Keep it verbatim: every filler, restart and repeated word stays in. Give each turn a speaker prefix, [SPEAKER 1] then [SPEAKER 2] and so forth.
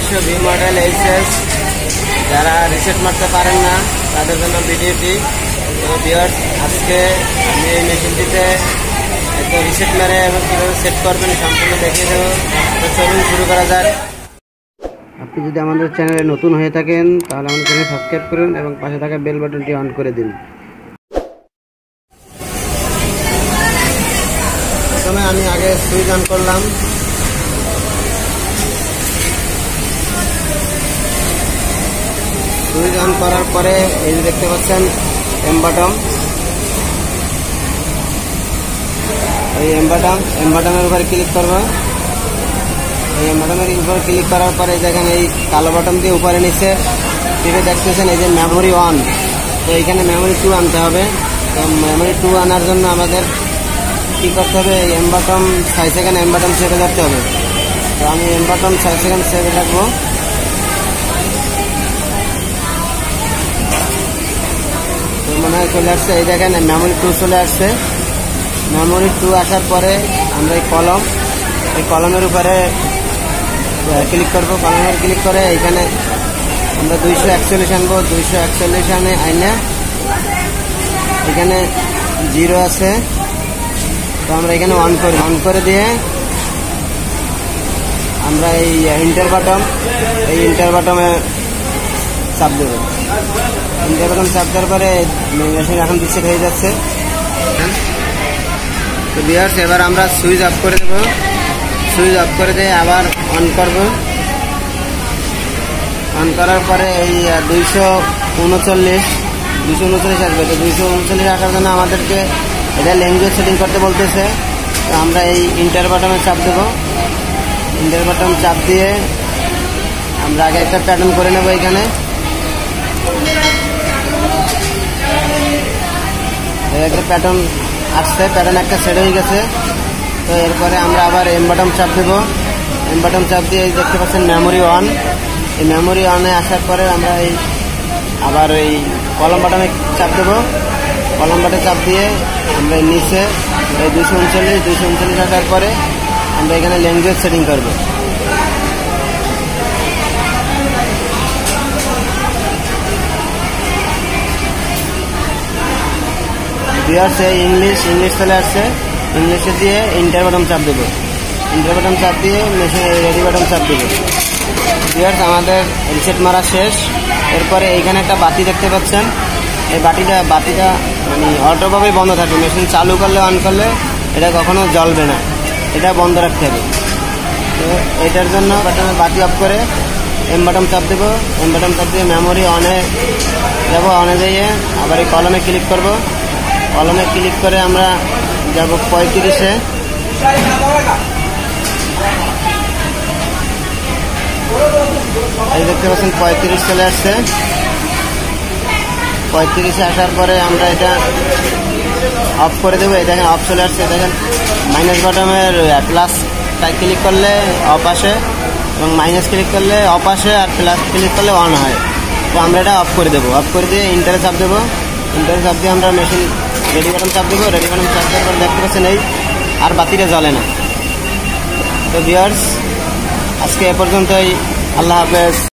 [SPEAKER 1] নিজস্ব V model HS যারা reset মারতে পারেন না তাদের জন্য ভিডিওটি। তো ভিউয়ার্স, আজকে আমি এই মেশিনটিতে একটু রিসেট মেরে এবং কীভাবে সেট করবেন সম্পূর্ণ দেখিয়ে দেবো। তো চলুন শুরু করা যাক। আপনি যদি আমাদের চ্যানেলে নতুন হয়ে থাকেন তাহলে আমাদের চ্যানেল সাবস্ক্রাইব করুন এবং পাশে থাকা বেল বাটনটি অন করে দিন। প্রথমে আমি আগে সুইচ অন করলাম। সুইচ অন করার পরে এই যে দেখতে পাচ্ছেন এম বাটন, এই এম বাটন এম বাটনের উপরে ক্লিক করব। এই এম বাটনের উপরে ক্লিক করার পরে দেখেন এই কালো বাটন দিয়ে উপরে নিচে টিপে দেখতেছেন এই যে মেমোরি ওয়ান। তো এইখানে মেমোরি টু আনতে হবে। তো মেমোরি টু আনার জন্য আমাদের কী করতে হবে, এম বাটন ছয় সেকেন্ড এম বাটন সেভে রাখতে হবে। তো আমি এম বাটন ছয় সেকেন্ড সেভে রাখবো। তো মনে হয় চলে আসছে, এই দেখেন মেমোরি টু চলে আসছে। মেমোরি টু আসার পরে আমরা এই কলম এই কলমের উপরে ক্লিক করবো। কলমের ক্লিক করে এখানে আমরা দুইশো একচল্লিশ আনবো। দুইশো একচল্লিশ আনে আইনে এখানে জিরো আছে, তো আমরা এখানে অন করি। অন করে দিয়ে আমরা এই ইন্টার বাটন এই ইন্টার বাটনে চাপ দেবো। ইন্টার বাটন চাপ দেওয়ার পরে মেশিন এখন রিসেট হয়ে যাচ্ছে। তো ভিউয়ার্স, এবার আমরা সুইচ অফ করে দেবো। সুইচ অফ করে দিয়ে আবার অন করব। অন করার পরে এই দুইশো উনচল্লিশ দুইশো উনচল্লিশ আসবে। তো দুইশো উনচল্লিশ আসার জন্য আমাদেরকে এটা ল্যাঙ্গুয়েজ সেটিং করতে বলতেছে। তো আমরা এই ইন্টার বাটনে চাপ দেবো। ইন্টার বাটন চাপ দিয়ে আমরা আগে একটা প্যাটার্ন করে নেব। এখানে একটা প্যাটার্ন আসছে, প্যাটার্ন একটা সেট হয়ে গেছে। তো এরপরে আমরা আবার এম বাটন চাপ দেবো। এম বাটন চাপ দিয়ে দেখতে পাচ্ছেন মেমোরি ওয়ান। এই মেমোরি ওয়ানে আসার পরে আমরা এই আবার এই কলম বাটনে চাপ দেবো। কলম বাটনে চাপ দিয়ে আমরা নিচে এই দুইশো উনচল্লিশ দুইশো উনচল্লিশ আসার পরে আমরা এখানে ল্যাঙ্গুয়েজ সেটিং করবো। ভিউয়ার্স, এই ইংলিশ ইংলিশ চলে আসছে। ইংলিশে দিয়ে ইন্টার বাটন চাপ দেবো। ইন্টার বাটন চাপ দিয়ে মেশিন রেডি বাটন চাপ দেবো। ভিউয়ার্স, আমাদের রিসেট মারা শেষ। এরপরে এইখানে একটা বাতি দেখতে পাচ্ছেন। এই বাতিটা বাতিটা মানে অটোভাবেই বন্ধ থাকবে। মেশিন চালু করলে অন করলে এটা কখনো জ্বলবে না, এটা বন্ধ রাখতে হবে। তো এটার জন্য বাটনের বাতি অফ করে এম বাটন চাপ দেবো। এম বাটন চাপ দিয়ে মেমোরি অনে যাবো। অনে যেয়ে আবার এই কলমে ক্লিক করবো। কলমে ক্লিক করে আমরা যাব পঁয়ত্রিশে। এই দেখতে পাচ্ছেন পঁয়ত্রিশ চলে আসছে। পঁয়ত্রিশে আসার পরে আমরা এটা অফ করে দেবো। এই দেখেন অফ চলে আসছে। দেখেন মাইনাস বাটনের প্লাস ক্লিক করলে অফ আসে এবং মাইনাস ক্লিক করলে অফ আসে, আর প্লাস ক্লিক করলে অন হয়। তো আমরা এটা অফ করে দেবো। অফ করে দিয়ে ইন্টারে চাপ দেবো। ইন্টারে চাপ দিয়ে আমরা মেশিন রেডি বাটন চাপ দেবো। রেডি বাটন চাপ দেওয়ার পরে দেখতে পাচ্ছেন এই আর বাতিটা জ্বলে না। তো ভিউয়ার্স, আজকে এ পর্যন্তই। আল্লাহ হাফেজ।